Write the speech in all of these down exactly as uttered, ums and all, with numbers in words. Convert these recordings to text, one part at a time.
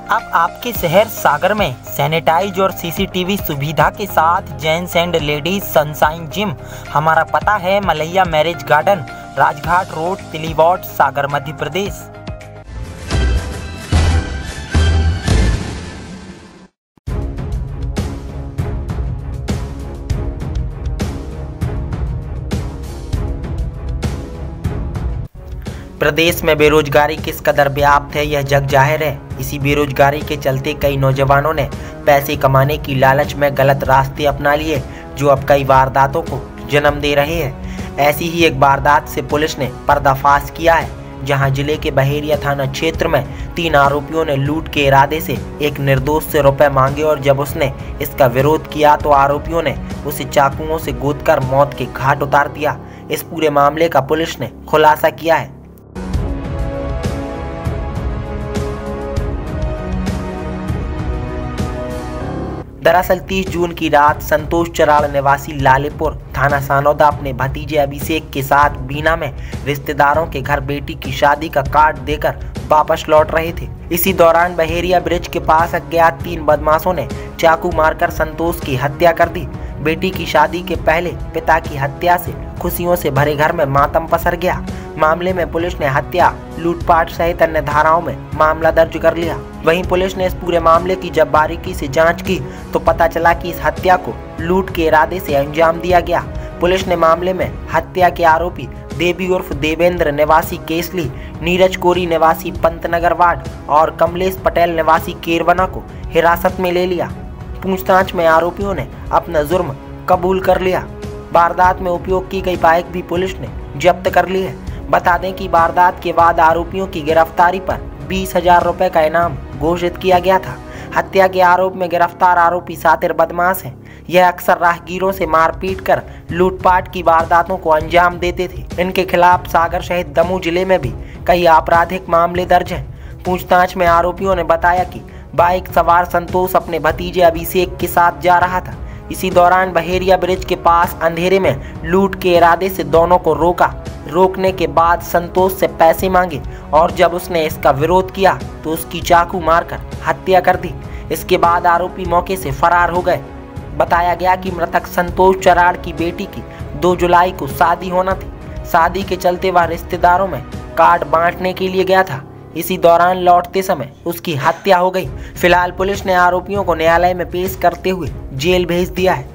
अब आपके शहर सागर में सैनिटाइज और सीसीटीवी सुविधा के साथ gents and ladies sunshine gym. हमारा पता है Malaiya marriage garden, Rajghat road, Tiliwat, Sagar, Madhya Pradesh. प्रदेश में बेरोजगारी किस कदर व्याप्त है यह जग जाहिर है। इसी बेरोजगारी के चलते कई नौजवानों ने पैसे कमाने की लालच में गलत रास्ते अपना लिए, जो अब कई वारदातों को जन्म दे रहे हैं। ऐसी ही एक वारदात से पुलिस ने पर्दाफाश किया है, जहां जिले के बहेरिया थाना क्षेत्र में तीन आरोपियों ने लूट के इरादे से एक निर्दोष से रुपए मांगे और जब उसने इसका विरोध किया तो आरोपियों ने उसे चाकुओं से गोदकर मौत के घाट उतार दिया। इस पूरे मामले का पुलिस ने खुलासा किया है। दरअसल तीस जून की रात संतोष चराड़ निवासी लालेपुर थाना सानौदा अपने भतीजे अभिषेक के साथ बीना में रिश्तेदारों के घर बेटी की शादी का कार्ड देकर वापस लौट रहे थे। इसी दौरान बहेरिया ब्रिज के पास अज्ञात तीन बदमाशों ने चाकू मारकर संतोष की हत्या कर दी। बेटी की शादी के पहले पिता की हत्या से खुशियों से भरे घर में मातम पसर गया। मामले में पुलिस ने हत्या, लूटपाट सहित अन्य धाराओं में मामला दर्ज कर लिया। वहीं पुलिस ने इस पूरे मामले की जब बारीकी से जांच की तो पता चला कि इस हत्या को लूट के इरादे से अंजाम दिया गया। पुलिस ने मामले में हत्या के आरोपी देवी उर्फ देवेंद्र निवासी केसली, नीरज कोरी निवासी पंतनगर वार्ड और कमलेश पटेल निवासी केरवना को हिरासत में ले लिया। पूछताछ में आरोपियों ने अपना जुर्म कबूल कर लिया। वारदात में उपयोग की गई बाइक भी पुलिस ने जब्त कर ली है। बता दें कि वारदात के बाद आरोपियों की गिरफ्तारी पर बीस हजार रुपए का इनाम घोषित किया गया था। हत्या के आरोप में गिरफ्तार आरोपी सातिर बदमाश हैं। यह अक्सर राहगीरों से मारपीट कर लूटपाट की वारदातों को अंजाम देते थे। इनके खिलाफ सागर सहित दमोह जिले में भी कई आपराधिक मामले दर्ज हैं। पूछताछ में आरोपियों ने बताया कि बाइक सवार संतोष अपने भतीजे अभिषेक के साथ जा रहा था। इसी दौरान बहेरिया ब्रिज के पास अंधेरे में लूट के इरादे से दोनों को रोका। रोकने के बाद संतोष से पैसे मांगे और जब उसने इसका विरोध किया तो उसकी चाकू मारकर हत्या कर दी। इसके बाद आरोपी मौके से फरार हो गए। बताया गया कि मृतक संतोष चराड़ की बेटी की दो जुलाई को शादी होना थी। शादी के चलते वह रिश्तेदारों में कार्ड बांटने के लिए गया था। इसी दौरान लौटते समय उसकी हत्या हो गई। फिलहाल पुलिस ने आरोपियों को न्यायालय में पेश करते हुए जेल भेज दिया है।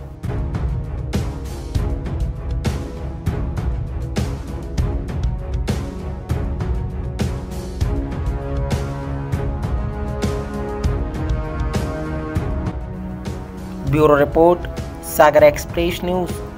Bureau report, Sagar express news.